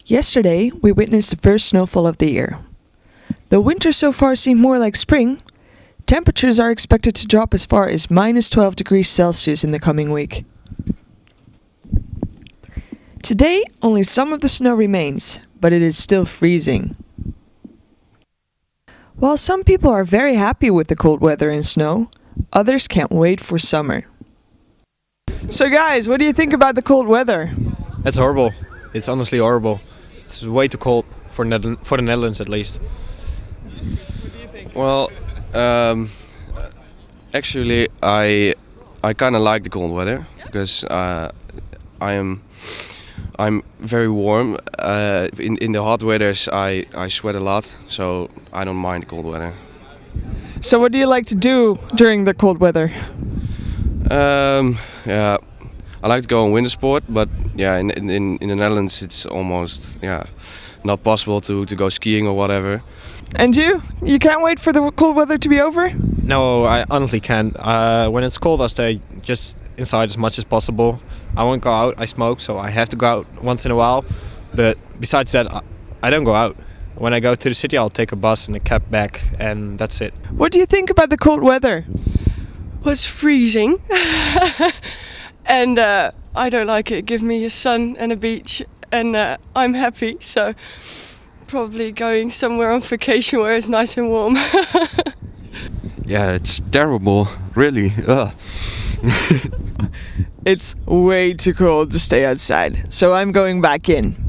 Yesterday, we witnessed the first snowfall of the year. Though winter so far seemed more like spring, temperatures are expected to drop as far as -12 degrees Celsius in the coming week. Today, only some of the snow remains, but it is still freezing. While some people are very happy with the cold weather and snow, others can't wait for summer. So guys, what do you think about the cold weather? It's horrible. It's honestly horrible. It's way too cold for the Netherlands at least. What do you think? Well, actually, I kind of like the cold weather because I'm very warm. In the hot weathers, I sweat a lot, so I don't mind the cold weather. So what do you like to do during the cold weather? Yeah, I like to go on winter sport, but yeah, in the Netherlands it's almost not possible to go skiing or whatever. And you? You can't wait for the cold weather to be over? No, I honestly can't. When it's cold, I stay just inside as much as possible. I won't go out. I smoke, so I have to go out once in a while. But besides that, I don't go out. When I go to the city, I'll take a bus and a cab back, and that's it. What do you think about the cold weather? Well, it's freezing. And I don't like it. Give me a sun and a beach and I'm happy. So probably going somewhere on vacation where it's nice and warm. Yeah, it's terrible, really. It's way too cold to stay outside, so I'm going back in.